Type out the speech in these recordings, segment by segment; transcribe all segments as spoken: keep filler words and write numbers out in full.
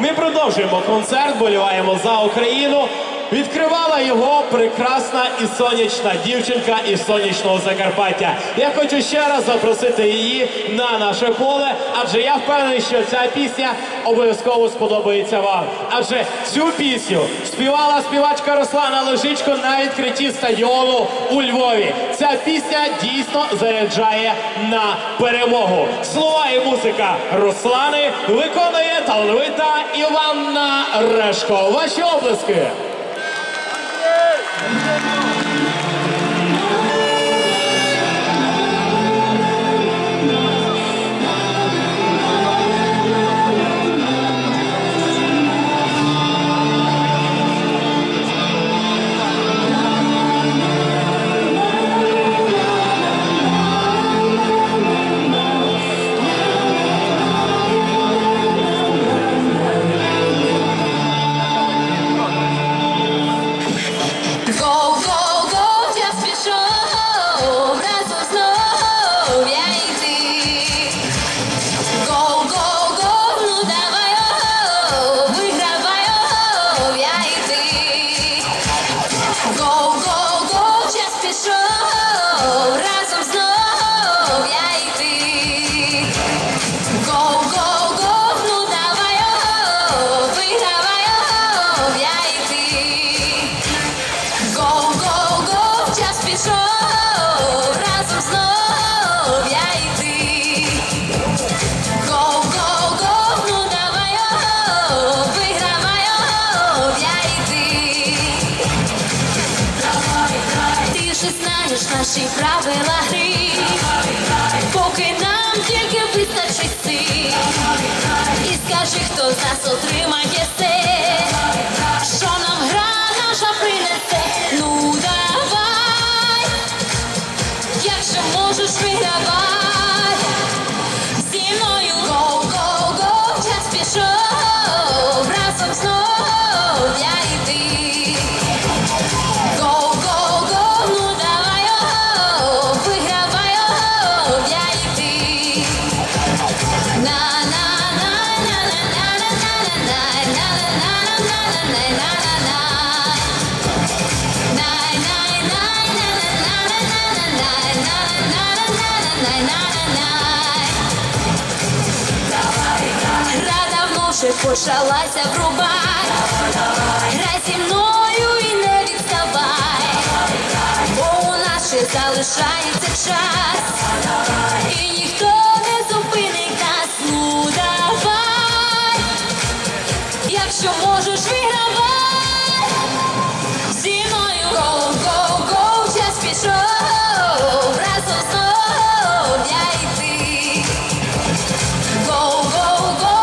Ми продовжуємо концерт, боліваємо за Україну. Відкривала його прекрасна і сонячна дівчинка із сонячного Закарпаття. Я хочу ще раз запросити її на наше поле, адже я впевнений, що ця пісня обов'язково сподобається вам. Адже цю пісню співала співачка Руслана Лежичко на відкритті стадіону у Львові. Ця пісня дійсно заряджає на перемогу. Слова і музика Руслани виконує талановита Іванна Решко. Ваші облески! Наші правила гри, поки нам тільки вистачить сил. І скажи, хто з нас отримає все, що нам гра наша принесе. Ну давай, якщо можеш, вигравай зі мною. Го-го-го, час пішов, разом знов я і ти. Почалася, врубай, грай зі мною і не відставай, бо у нас ще залишається час, і ніхто не зупинить нас. Ну давай, якщо можеш, вигравай зі мною. Го-го-го, час пішов, разом знов я і ти. Го-го-го,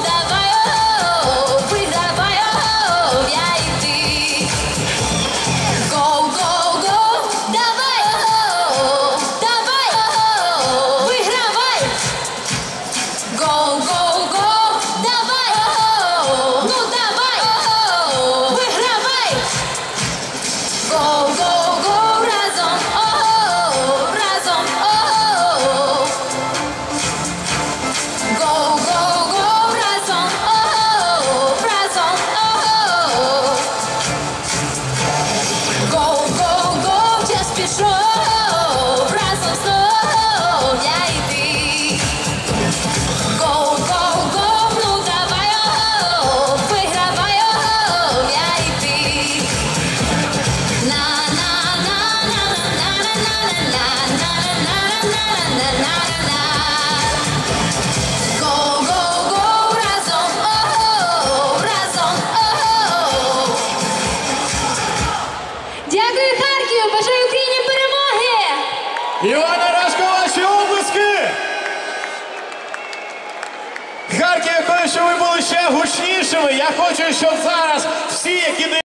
Іванна Решко, ваші облески! Харків, я хочу, щоб ви були ще гучнішими. Я хочу, щоб зараз всі, які